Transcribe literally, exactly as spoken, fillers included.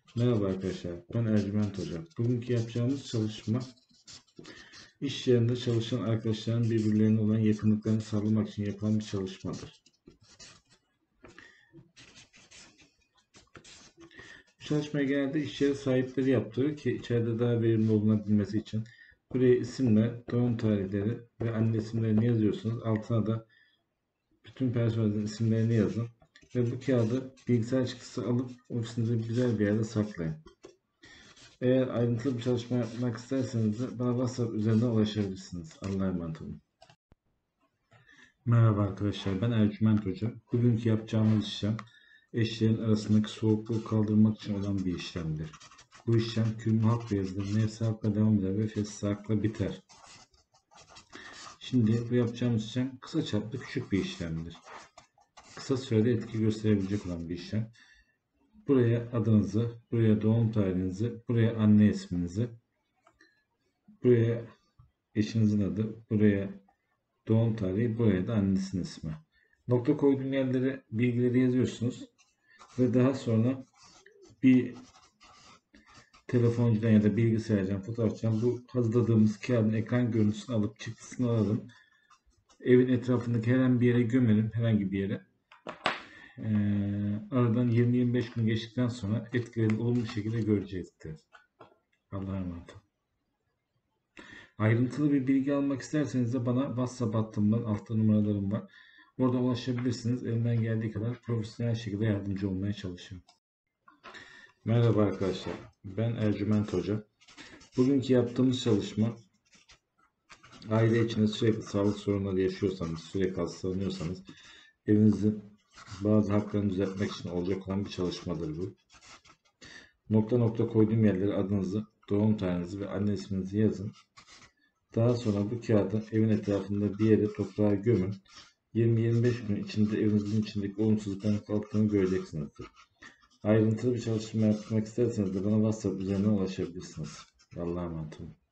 Merhaba arkadaşlar, ben Ercüment Hoca. Bugünkü yapacağımız çalışma, iş yerinde çalışan arkadaşların birbirlerine olan yakınlıklarını sağlamak için yapılan bir çalışmadır. Bu çalışmayı genelde iş yeri sahipleri yaptırır ki içeride daha verimli olunabilmesi için. Buraya isimler, doğum tarihleri ve anne isimlerini yazıyorsunuz. Altına da bütün personelin isimlerini yazın. Ve bu kağıdı bilgisayar çıktısı alıp ofisinizde güzel bir yerde saklayın. Eğer ayrıntılı bir çalışma yapmak isterseniz de bana WhatsApp üzerinden ulaşabilirsiniz. Allah'a emanet olun. Merhaba arkadaşlar, ben Ercüment Hoca. Bugünkü yapacağımız işlem, eşlerin arasındaki soğukluğu kaldırmak için olan bir işlemdir. Bu işlem kümme hakla yazılır, nefsi hakla devam eder ve fesli hakla biter. Şimdi bu yapacağımız işlem kısa çaplı küçük bir işlemdir. Kısa sürede etki gösterebilecek olan bir işlem. Buraya adınızı, buraya doğum tarihinizi, buraya anne isminizi, buraya eşinizin adı, buraya doğum tarihi, buraya da annesinin ismi. Nokta koyduğum yerlere bilgileri yazıyorsunuz ve daha sonra bir telefoncudan ya da bilgisayardan, fotoğrafçıdan bu hazırladığımız kağıdın ekran görüntüsünü alıp çıktısını alalım. Evin etrafındaki herhangi bir yere gömelim, herhangi bir yere. Ee, aradan yirmi yirmi beş gün geçtikten sonra etkilerini olumlu şekilde görecektir. Allah'a emanet olun. Ayrıntılı bir bilgi almak isterseniz de bana WhatsApp hattımdan, altta numaralarım var. Orada ulaşabilirsiniz. Elimden geldiği kadar profesyonel şekilde yardımcı olmaya çalışıyorum. Merhaba arkadaşlar. Ben Ercüment Hoca. Bugünkü yaptığımız çalışma, aile içinde sürekli sağlık sorunları yaşıyorsanız, sürekli hastalanıyorsanız, evinizin bazı haklarını düzeltmek için olacak olan bir çalışmadır bu. Nokta nokta koyduğum yerlere adınızı, doğum tarihinizi ve anne isminizi yazın. Daha sonra bu kağıdı evin etrafında bir yere toprağa gömün. yirmi yirmi beş gün içinde evinizin içindeki olumsuzlukların kalktığını göreceksinizdir. Ayrıntılı bir çalışma yapmak isterseniz de bana WhatsApp üzerinden ulaşabilirsiniz. Allah'a emanet olun.